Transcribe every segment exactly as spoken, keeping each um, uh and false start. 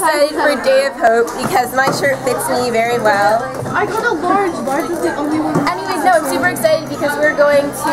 excited for Day of Hope because my shirt fits me very well. I got a large. Large is the only one. Anyways, no, I'm super excited because we're going to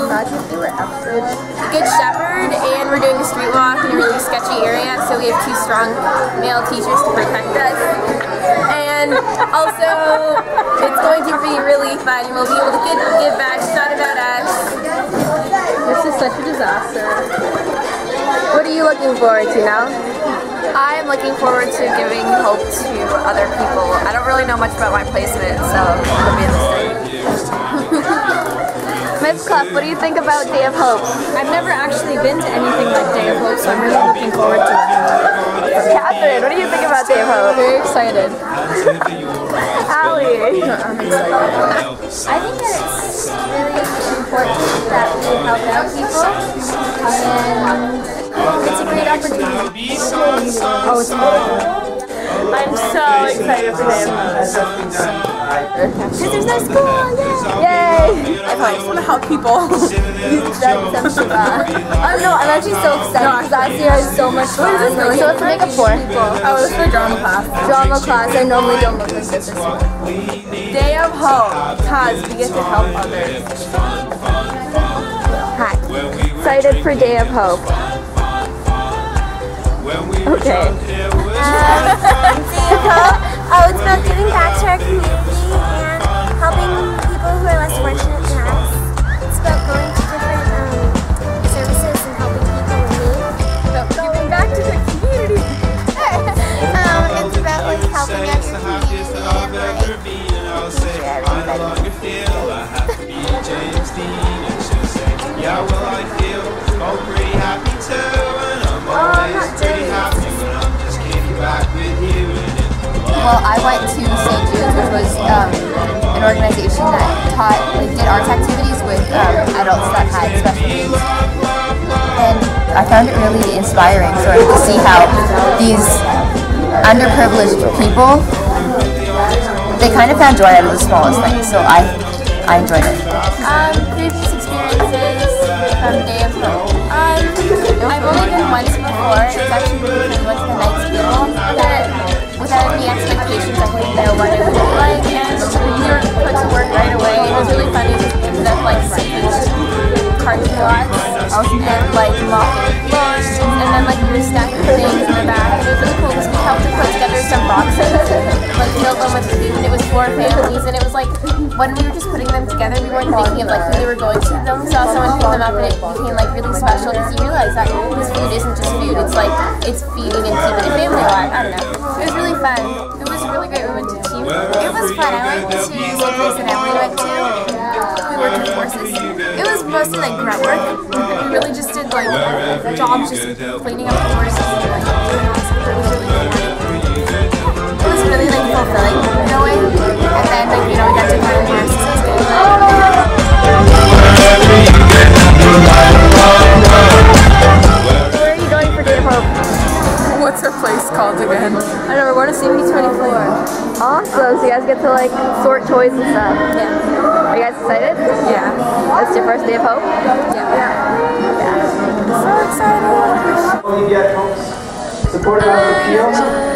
Good Shepherd and we're doing a street walk in a really sketchy area, so we have two strong male teachers to protect us. And also, it's going to be really fun. We'll be able to give, give back. It's not about us. This is such a disaster. What are you looking forward to now? I'm looking forward to giving hope to other people. I don't really know much about my placement, so it'll be interesting. Miz Clough, what do you think about Day of Hope? I've never actually been to anything like Day of Hope, so I'm really looking forward to it. Catherine, what do you think about Day of Hope? Very excited. Allie? I'm excited. I think that it's really important that we help out people, and it's a great opportunity. Oh, it's amazing. I'm so excited for him. Because there's no school, Yay! I just want to help people. That's so bad. I don't know, I'm actually so excited because last year I had so much fun. So what's the makeup for? Oh, it's for drama class. Drama class, I normally don't look like this this year. Day of Hope, because we get to help others. Hi. Excited for Day of Hope. Okay. Oh, it's about giving back to our community and helping people who are less fortunate than us. It's about going to different um, services and helping people in need. About giving back to the community. um, it's about like helping out your community and like yeah, well, I feel oh, pretty happy too, and I'm always pretty happy when I'm just getting back with you. Well, I went to Saint Jude's, which was um, an organization that taught, like, did arts activities with um, adults that had special needs. And I found it really inspiring, sort of, to see how these underprivileged people, they kind of found joy out of the smallest things. So I, I enjoyed it. Um, previous experiences from Day of Hope. Um, I've only been once before. It's actually really fun. Went to the Knights Guild. That, without any expectations, I didn't know what it would be like, and we were put to work right away. It was really fun. It just ended up like sitting parking lots and like mopping floors, and then like we were stacking things in the back. It was really cool because we helped to put together some boxes, like filled them with food, and it was for families. And it was like when we were just putting them together, we weren't thinking of like who they were going to. Then we saw someone pick them up, and it became like really special because you realize that this food isn't just food. It's like it's feeding and keeping a family alive. I don't know. It was really fun. It was really great. We went to team. It was fun. I went to the same place that Emily went to. We worked with horses. It was mostly like grunt work. We really just did like jobs, just cleaning up the horses and like doing all stuff. It was really fun. It was really like fulfilling in a way. And then like you know we got to ride the horses. It was good. Where are you going for Day of Hope? What's our place called again? I don't know, we're going to C B twenty-four. Awesome, so you guys get to like sort toys and stuff. Yeah. Are you guys excited? Yeah. That's your first Day of Hope? Yeah. Yeah. So excited. You get support on the field.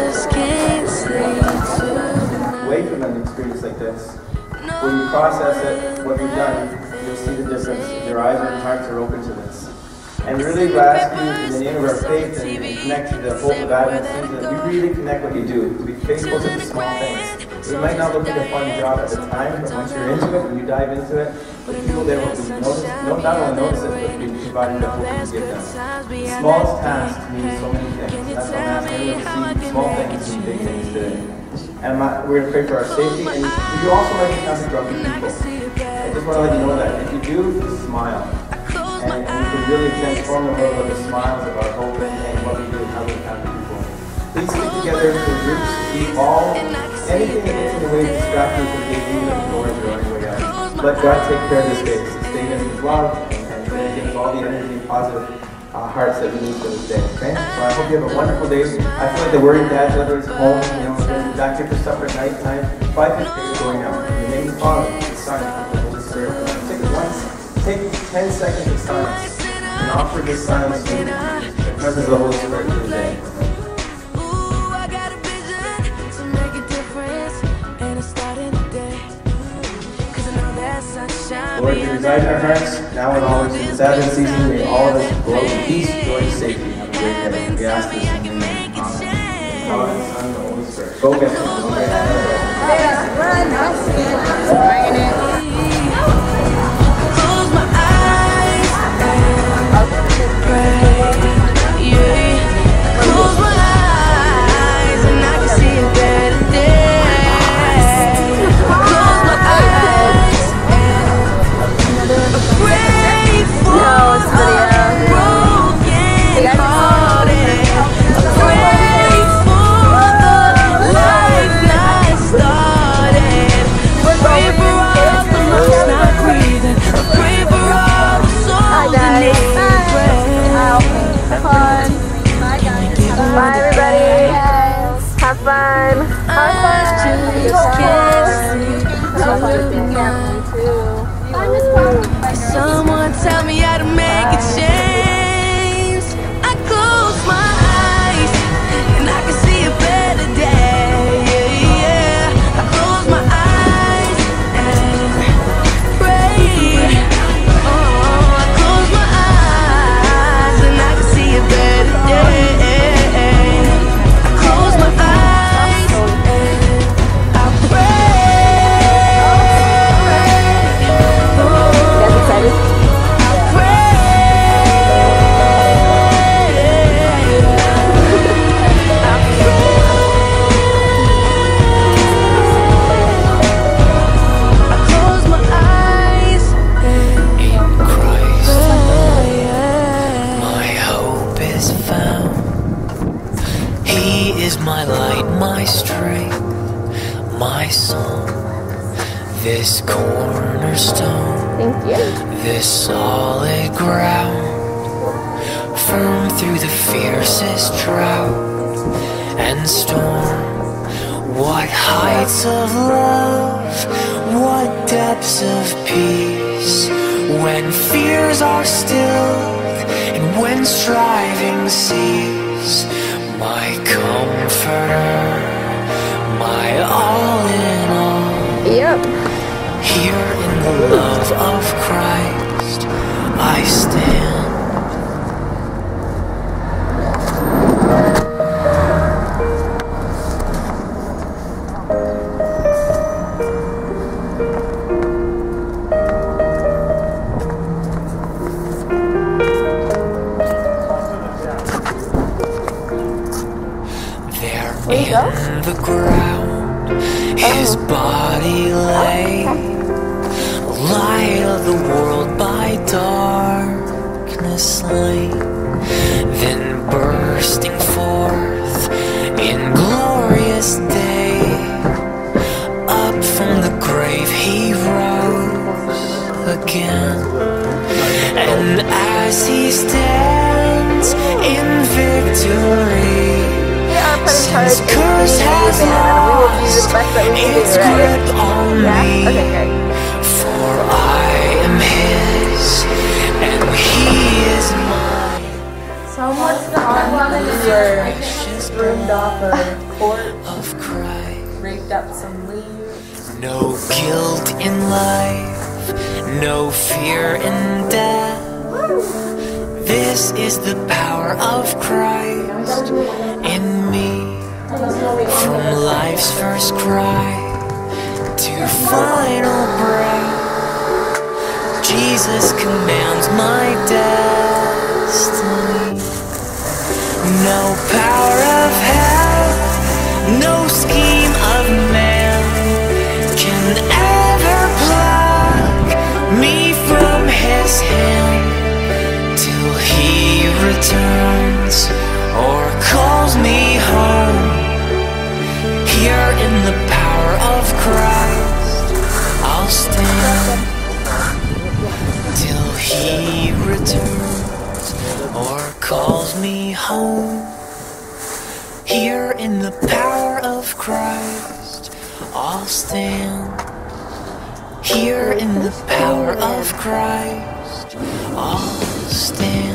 Away from an experience like this, when you process it, what you've done, you'll see the difference. Your eyes and hearts are open to this. And really we ask you in the name of our faith and connect to the hope of Advent season that we really connect what you do, to be faithful to the small things. It might not look like a fun job at the time, but once you're into it, when you dive into it, the people there will notice, no, not only notice it, but be providing the hope you give them. The smallest task means so many things. That's why I'm asking everyone to see small things and big things today. And my, we're going to pray for our safety, and you also might encounter drunken people. I just want to let you know that if you do, smile. And, and we can really transform the world with the smiles of our hope and what we do and how we encounter people. Please stick together into groups. We all, anything that gets in the way to distract you from being even at the doors or on your way out. Let God take care of this space. Sustain us with love and, and give us all the energy and positive uh, hearts that we need for this day. Okay? So I hope you have a wonderful day. I feel like the worried dads, whether it's home, you know, they're back here for supper at night time. Five fifty is going out. In the name of the Father, the Son, and the Holy Spirit. Take it once. Take ten seconds of silence and offer this silence to the presence of the Holy Spirit for the day. Lord, you reside in our hearts, now and always in this Advent season. May all of us go out in peace, joy, and safety. Have a great day. We ask this in your name. Amen. Father, the Son, and the Holy Spirit. Go get them. Go get them. Close my eyes and pray. Yeah. Close my eyes and I can see a better day. Close my eyes and pray for a broken hearted. Pray for the life not started. Pray for all the lungs not breathing. Pray for all the souls that need prayer. Bye, everybody. Have fun. I just can't see. Someone tell me how to make a change. I close my eyes and I can see a better day. Yeah, yeah. I close my eyes and pray. Oh, I close my eyes and I can see a better day. I close my eyes and I pray. Oh, I pray. I close my eyes In Christ, my hope is found. He is my light, my strength, my song. This cornerstone, Thank you. this solid ground, firm through the fiercest drought and storm. What heights of love, what depths of peace, when fears are stilled and when striving cease. My comforter, my all in all. Yep. Here in the love of Christ I stand. There in the ground his body lay, light of the world by darkness slain, then bursting forth in glorious day, up from the grave he rose again. And as he stands in victory, since curse has lost its grip on me, for I am his and he is mine. Someone's the Precious roomed off a court, of Christ. raked up some leaves. No guilt in life, no fear in death. This is the power of Christ in me. From life's first cry to final breath, Jesus commands my destiny. No power of hell, no scheme of man can ever pluck me from his hand till he returns or calls me home. Here in the power of Christ I'll stand till he returns or calls me home. Here in the power of Christ I'll stand. Here in the power of Christ I'll stand.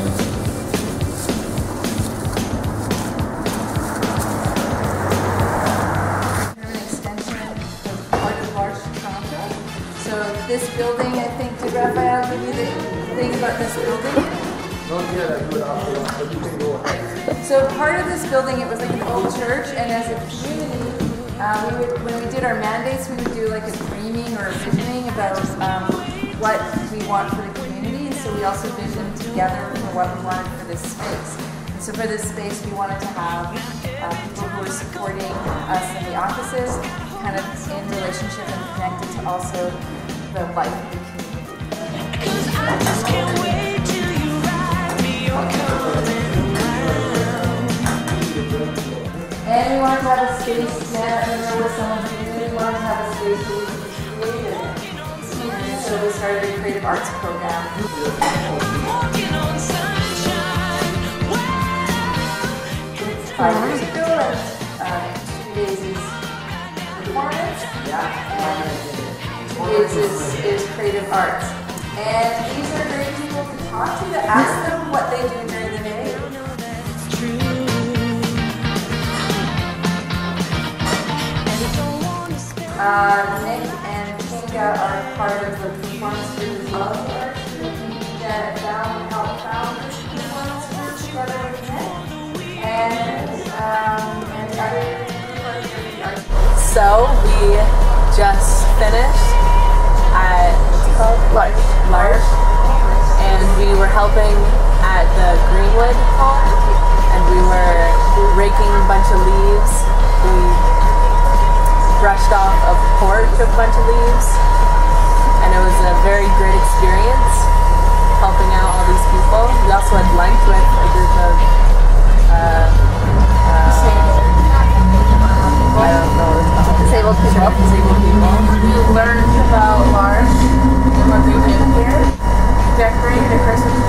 This building, I think, to thing about this building. So part of this building, it was like an old church, and as a community, uh, we would, when we did our mandates, we would do like a dreaming or a visioning about um, what we want for the community. And so we also visioned together for what we wanted for this space. And so for this space, we wanted to have uh, people who were supporting us in the offices, kind of in relationship and connected to also the life of the community. And we wanted to have a space, yeah, I remember with someone who really wanted to have a space where we could create it. And so we started a creative arts program. Five years ago, uh, two days is performance, and two days is, is creative arts. And these are great people to talk to, to ask them what they do during the day. Uh, Nick and Kinga are part of the performance group as well. That found, helped found this performance group together with Nick. And, um, and other parts of the art. So we just finished at, what's it called? Larch. Larch. And we were helping at the Greenwood Hall. And we were raking a bunch of leaves. We brushed off a porch of a bunch of leaves, and it was a very great experience helping out all these people. We also had lunch with a group of uh, uh, I don't know what it's called. Disabled people. Disabled people. We learned about Larch and what they do here. Decorated a Christmas